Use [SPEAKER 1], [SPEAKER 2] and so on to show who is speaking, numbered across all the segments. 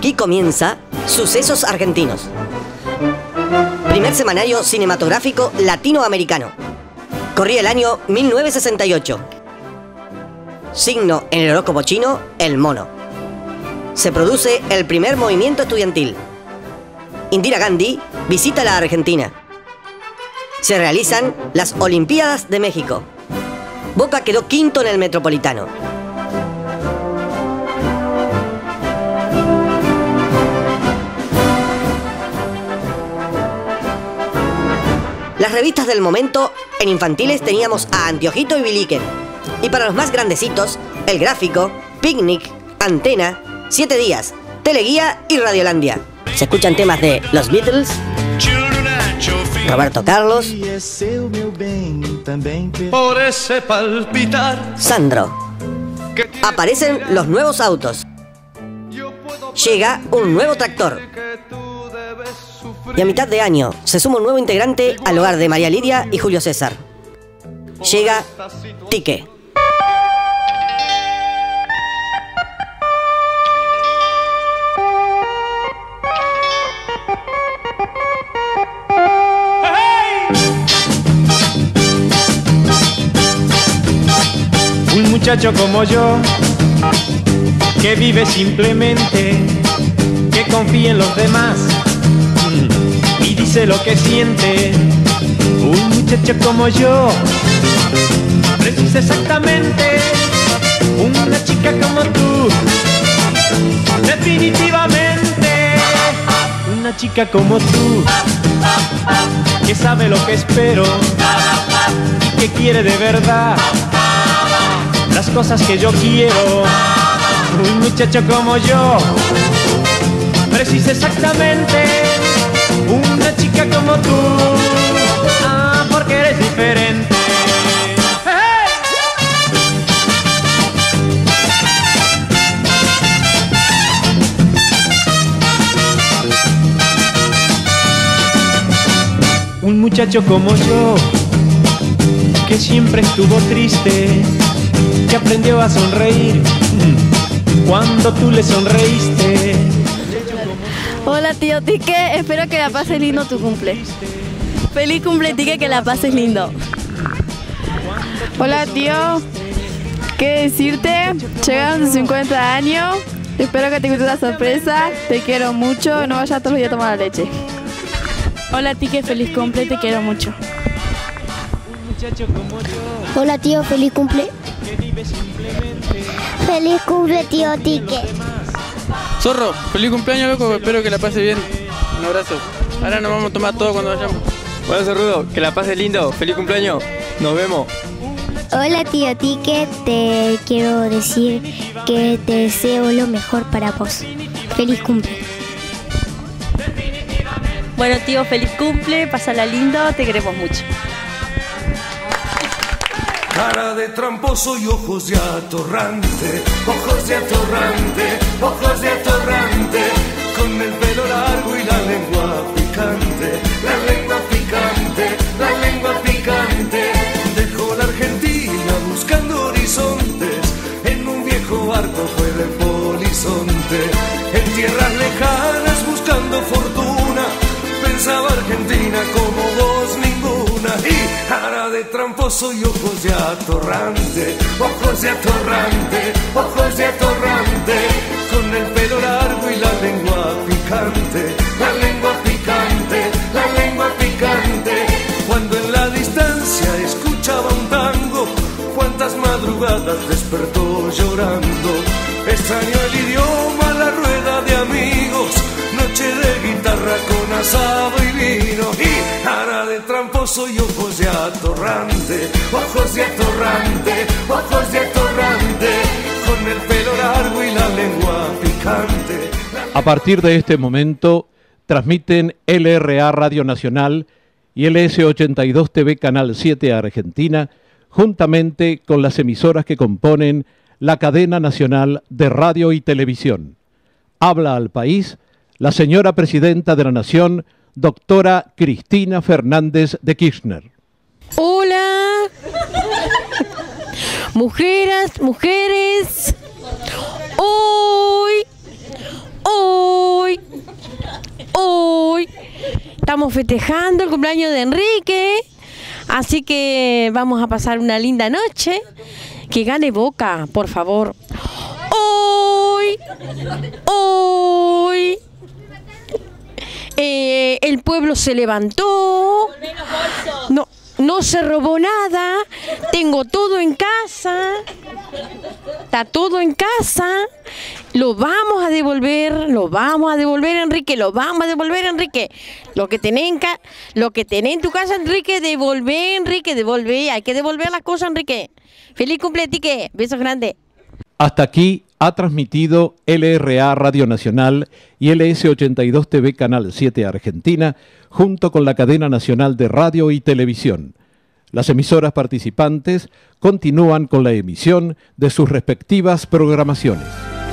[SPEAKER 1] Aquí comienza Sucesos Argentinos. Primer semanario cinematográfico latinoamericano. Corría el año 1968. Signo en el horóscopo chino, el mono. Se produce el primer movimiento estudiantil. Indira Gandhi visita la Argentina. Se realizan las Olimpiadas de México. Boca quedó quinto en el Metropolitano. Las revistas del momento, en infantiles teníamos a Antiojito y Biliken. Y para los más grandecitos, El Gráfico, Picnic, Antena, 7 Días, Teleguía y Radiolandia. Se escuchan temas de Los Beatles, Roberto Carlos,
[SPEAKER 2] por ese palpitar.
[SPEAKER 1] Sandro. Aparecen los nuevos autos. Llega un nuevo tractor. Y a mitad de año se suma un nuevo integrante al hogar de María Lidia y Julio César. Llega Tique.
[SPEAKER 3] Un muchacho como yo, que vive simplemente, que confía en los demás y dice lo que siente. Un muchacho como yo precisa exactamente una chica como tú. Definitivamente una chica como tú, que sabe lo que espero y que quiere de verdad las cosas que yo quiero. Un muchacho como yo precisa exactamente una chica como tú. Ah, porque eres diferente. ¡Hey! Un muchacho como yo, que siempre estuvo triste, que aprendió a sonreír cuando tú le sonreíste.
[SPEAKER 4] Hola tío Tique, espero que la pases lindo tu cumple. Feliz cumple Tique, que la pases lindo.
[SPEAKER 5] Hola tío, ¿qué decirte? Llegaron tus 50 años, espero que te guste la sorpresa, te quiero mucho, no vayas todos los días a tomar la leche.
[SPEAKER 4] Hola Tique, feliz cumple, te quiero mucho.
[SPEAKER 6] Hola tío, feliz cumple. Feliz cumple tío Tique.
[SPEAKER 7] Zorro, feliz cumpleaños loco, espero que la pase bien. Un abrazo. Ahora nos vamos a tomar todo cuando vayamos.
[SPEAKER 8] Bueno, Zorrudo, que la pase lindo, feliz cumpleaños. Nos vemos.
[SPEAKER 6] Hola tío Tique, te quiero decir que te deseo lo mejor para vos. Feliz cumple.
[SPEAKER 4] Bueno tío, feliz cumple, pásala lindo, te queremos mucho.
[SPEAKER 2] Cara de tramposo y ojos de atorrante, ojos de atorrante, ojos de atorrante, con el pelo largo y la lengua picante, la lengua picante, la lengua picante. Dejó la Argentina buscando horizontes, en un viejo barco fue de polizonte, en tierras lejanas buscando fortuna, pensaba Argentina como vos ninguna. Y cara de tramposo y ojos de atorrante, ojos de atorrante, ojos de atorrante, con el pelo largo y la lengua picante, la lengua picante, la lengua picante. Cuando en la distancia escuchaba un tango, cuántas madrugadas despertó llorando. Extrañó el idioma, la rueda de amigos, noche de guitarra con asado y vino. Y cara de tramposo y ojos de atorrante, ojos de atorrante, ojos de atorrante, con el pelo largo y la lengua picante.
[SPEAKER 9] A partir de este momento transmiten LRA Radio Nacional y LS82 TV Canal 7 Argentina, juntamente con las emisoras que componen la cadena nacional de radio y televisión. Habla al país la señora presidenta de la Nación, doctora Cristina Fernández de Kirchner.
[SPEAKER 10] Hola, mujeres, hoy Hoy estamos festejando el cumpleaños de Enrique, así que vamos a pasar una linda noche. Que gane Boca, por favor. Hoy el pueblo se levantó, no se robó nada, tengo todo en casa, está todo en casa, lo vamos a devolver, Enrique, lo vamos a devolver, Enrique. Lo que tenés en tu casa, Enrique, devolvé, hay que devolver las cosas, Enrique. Feliz cumple, Tique, besos grandes.
[SPEAKER 9] Hasta aquí ha transmitido LRA Radio Nacional y LS82 TV Canal 7 Argentina, junto con la cadena nacional de radio y televisión. Las emisoras participantes continúan con la emisión de sus respectivas programaciones.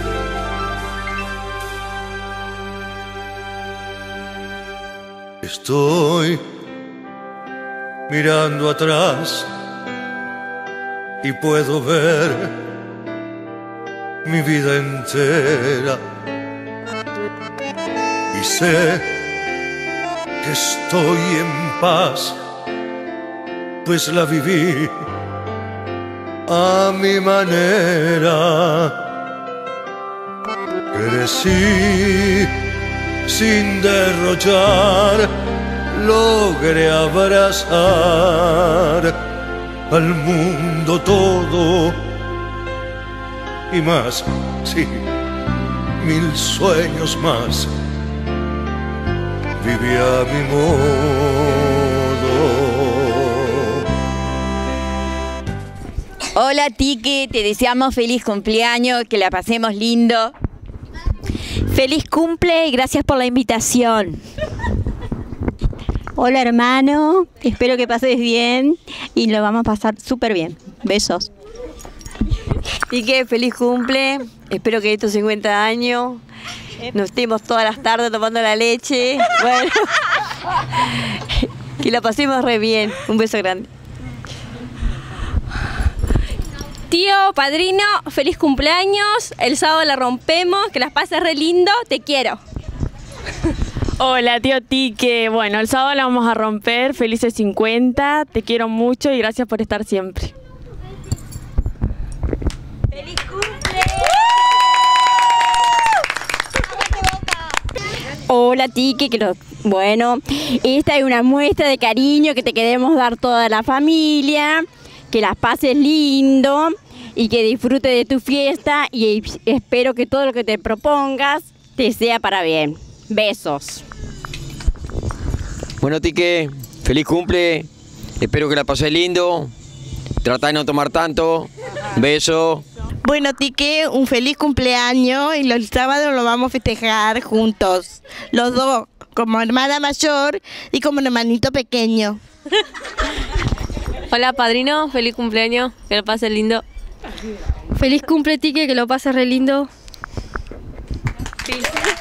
[SPEAKER 2] Estoy mirando atrás y puedo ver mi vida entera y sé que estoy en paz, pues la viví a mi manera. Crecí sin derrochar, logré abrazar al mundo todo y más, sí, 1000 sueños más. Viví a mi modo.
[SPEAKER 11] Hola Tique, te deseamos feliz cumpleaños, que la pasemos lindo. Feliz cumple y gracias por la invitación.
[SPEAKER 12] Hola hermano, espero que pases bien y lo vamos a pasar súper bien. Besos.
[SPEAKER 13] Tique, feliz cumple, espero que estos 50 años nos estemos todas las tardes tomando la leche. Bueno, que la pasemos re bien. Un beso grande.
[SPEAKER 14] Tío, padrino, feliz cumpleaños. El sábado la rompemos, que las pases re lindo. Te quiero.
[SPEAKER 5] Hola, tío Tique. Bueno, el sábado la vamos a romper. Felices 50. Te quiero mucho y gracias por estar siempre.
[SPEAKER 13] ¡Feliz cumple!
[SPEAKER 12] Hola Tique, bueno, esta es una muestra de cariño que te queremos dar toda la familia, que las pases lindo y que disfrutes de tu fiesta y espero que todo lo que te propongas te sea para bien. Besos.
[SPEAKER 8] Bueno Tique, feliz cumple, espero que la pases lindo, trata de no tomar tanto, beso.
[SPEAKER 15] Bueno Tique, un feliz cumpleaños y los sábados lo vamos a festejar juntos, los dos, como hermana mayor y como hermanito pequeño.
[SPEAKER 14] Hola padrino, feliz cumpleaños, que lo pases lindo.
[SPEAKER 4] Feliz cumple Tique, que lo pases re lindo.
[SPEAKER 14] Sí.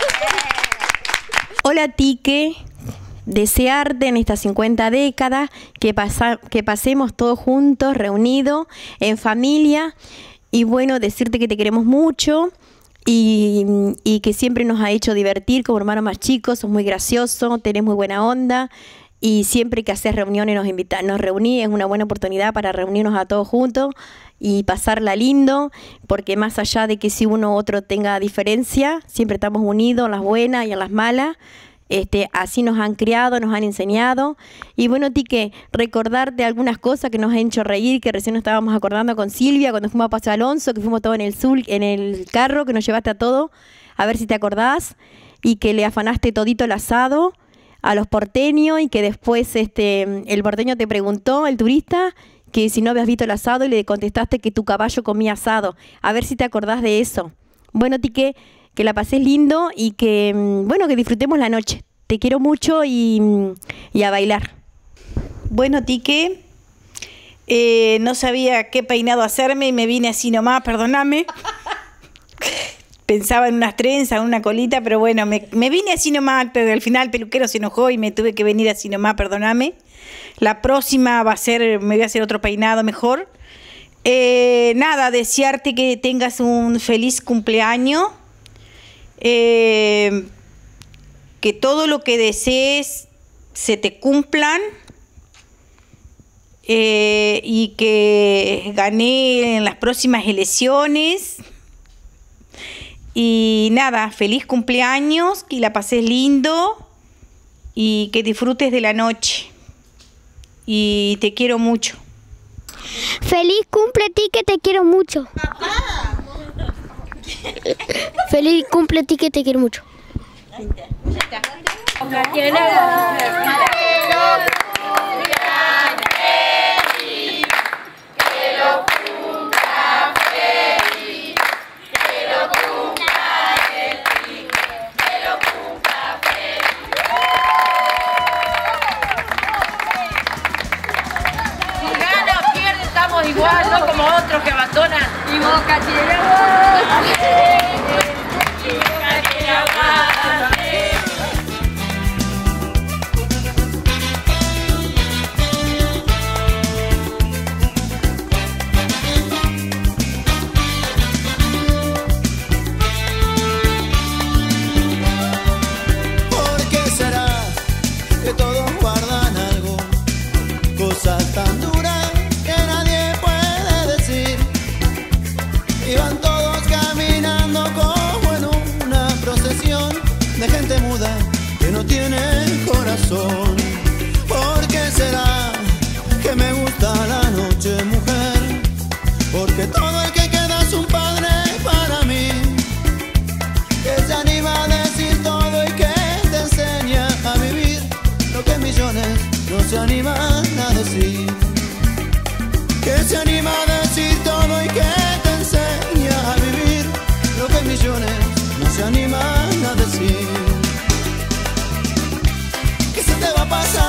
[SPEAKER 16] Hola Tique, desearte en estas 50 décadas que pasemos todos juntos, reunidos, en familia. Y bueno, decirte que te queremos mucho y que siempre nos ha hecho divertir como hermanos más chicos, sos muy gracioso, tenés muy buena onda y siempre que haces reuniones nos reunís, es una buena oportunidad para reunirnos a todos juntos y pasarla lindo, porque más allá de que si uno u otro tenga diferencia, siempre estamos unidos en las buenas y en las malas. Así nos han criado, nos han enseñado. Y bueno, Tique, recordarte algunas cosas que nos han hecho reír, que recién nos estábamos acordando con Silvia cuando fuimos a Paso Alonso, que fuimos todos en el carro, que nos llevaste a todo, a ver si te acordás, y que le afanaste todito el asado a los porteños y que después el porteño te preguntó, el turista, que si no habías visto el asado y le contestaste que tu caballo comía asado. A ver si te acordás de eso. Bueno, Tique, que la pases lindo y que, bueno, que disfrutemos la noche. Te quiero mucho y a bailar.
[SPEAKER 17] Bueno, Tique, no sabía qué peinado hacerme y me vine así nomás, perdóname. Pensaba en unas trenzas, una colita, pero bueno, me vine así nomás, pero al final el peluquero se enojó y me tuve que venir así nomás, perdóname. La próxima me voy a hacer otro peinado mejor. Nada, desearte que tengas un feliz cumpleaños. que todo lo que desees se te cumplan y que gané en las próximas elecciones. Y nada, feliz cumpleaños, que la pases lindo y que disfrutes de la noche. Y te quiero mucho.
[SPEAKER 6] Feliz cumple a ti, que te quiero mucho. Feliz cumple a ti, que te quiero mucho.
[SPEAKER 10] Igual, no como otros que abandonan. Y Boca tiene
[SPEAKER 18] ¿Por qué será que todos guardan algo? Cosas tan duras que nadie puede decir. Y van todos caminando como en una procesión de gente muda que no tiene corazón. ¿Por qué será que me gusta la noche, mujer? Porque todo el que queda es un padre para mí, que se anima a decir todo y que te enseña a vivir lo que millones no se animan a decir. Que se anima a decir todo y que te enseña a vivir lo que millones no se animan a decir. Que se te va a pasar